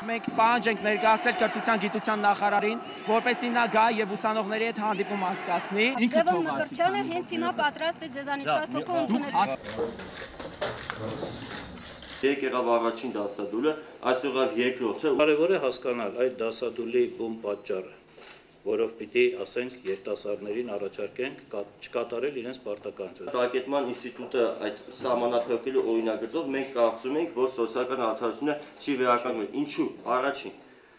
Մենք պահանջ ենք ներկայացրել կրթության գիտության նախարարին, որպեսզի նա գա եւ ուսանողների հետ հանդիպում անցկացնի։ Լևոն Մկրտչյանը հենց հիմա պատրաստ է ձեզանից 10 հոգու ընդունել։ Եկեղավ առաջին դասադուլը, այսօրով երկրորդը։ Կարևոր է հասկանալ այդ դասադուլի բուն պատճառը, որով պիտի ասենք երիտասարդներին առաջարկենք չկատարել իրենց պարտականությունը։ Տակետման ինստիտուտը այդ սահմանափակելու օրինագծով մենք կարծում ենք, որ սոցիալական արդարությունը չի վերականգնվել։ Ինչու՞։ Առաջին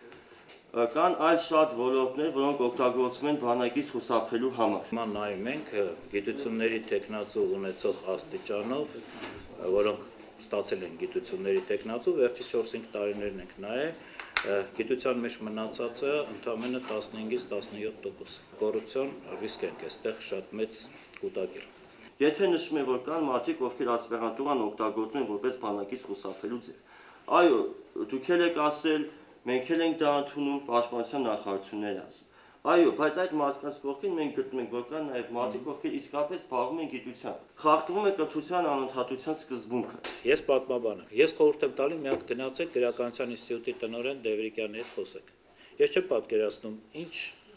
կան այլ շատ ոլորտներ, որոնք օգտագործվում են բանակից խուսափելու համար։ Հիմա նայում ենք գիտությունների տեխնացու ունեցող աստիճանով, որոնք ստացել են գիտությունների տեխնացու, վերջի 4-5 տարիներն ենք նայել, գիտության մեջ մնացածը ընդամենը 15-ից 17%։ Կոռուպցիոն ռիսկ ենք այստեղ շատ մեծ կուտակել։ Եթե նշում է, որ կան մարդիկ, ովքեր ասպիրանտուրան օգտագործում են որպես բանակից խուսափելու ձև։ Այո, դուք եք ասել, մենք ենք դա ընդունում, պաշտպանության նախարարությունները ասում։ Այո, բայց այդ մարդկանց կողքին մենք գտնում ենք, որ կան նաև մարդիկ, ովքեր իսկապես զբաղվում են գիտությամբ։ Խախտվում է կրթության անընդհատության սկզբունքը։ Ես պատմաբան եմ։ Ես խորհուրդ եմ տալիս միակ գնացեք Գրականության ինստիտուտի տնօրեն Դևրիկյանի հետ խոսեք։ Ես չեմ պատկերացնում, ինչ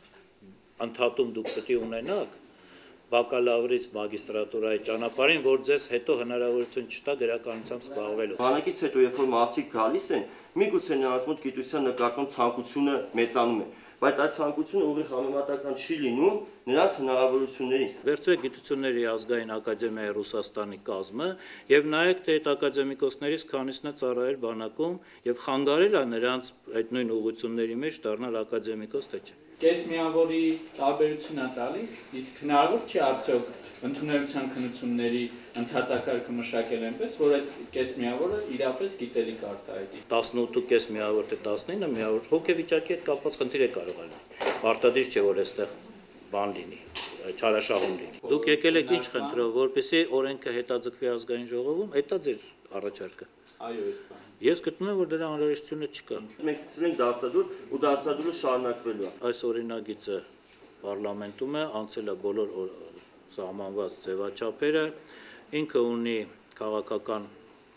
ընդհատում դուք պետք է ունենաք բակալավրից մագիստրատուրայի ճանապարհին, որ ձեզ հետո հնարավորություն չտա գրականությամբ զբաղվելու։ Բանակից հետո, երբ որ մարդիկ գալիս են, միգուցե նրանց մոտ գիտության նկատմամբ ցանկությունը մեծանում է, բայց այդ ցանկությունը ուղիղ համեմատական չի լինում նրանց հնարավորություններին։ Վերցրեք Գիտությունների ազգային ակադեմիայի Ռուսաստանի կազմը եւ նայեք, թե այդ ակադեմիկոսներից քանիսն է ծառայել բանակում եւ խանգարել է նրանց այդ նույն ուղղությունների մեջ դառնալ ակադեմիկոս թե չէ։ Կես միավորի տարբերություն է տալիս, իսկ հնարավոր չի արդյոք ընդունելության քննությունների ընդհանրակարգը մշակել այնպես, որ այդ կես միավորը իրապես գիտելիք արտահայտի։ 18 կես միավոր թե 19 միավոր հոգեվիճակի հետ կապված խնդիր է կարող լինել։ Պարտադիր չէ, որ այստեղ բան լինի, չարաշահում լինի։ Դուք եկել եք ինչ խնդրով, որպեսզի օրենքը հետաձգվի ազգային ժողովում, դա ձեր առաջարկը։ Այո, այս բան։ Ես գտնում եմ, որ դրա անհրաժեշտությունը չկա։ Մենք սկսել ենք դասադուլ ու դասադուլը շարունակվելու է։ Այս օրինագիծը պարլամենտում է, անցել է բոլոր սահմանված ձևաչափերը, ինքը ունի քաղաքական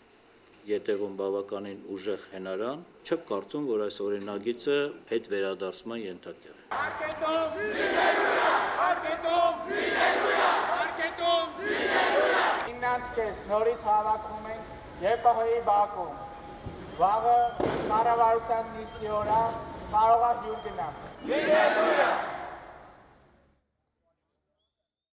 ետևում բավականին ուժեղ հենարան, չեմ կարծում, որ այս օրինագիծը հետ վերադարձման ենթակա է։ Արկետում լինելույա, արկետում լինելույա, արկետում լինելույա։ 9:30 նորից հավաքվում ենք ԵՊՀ-ի բակում։ Վաղը կառավարության նիստի օր է, կարող է հյուր գնալ։ Լինելույա։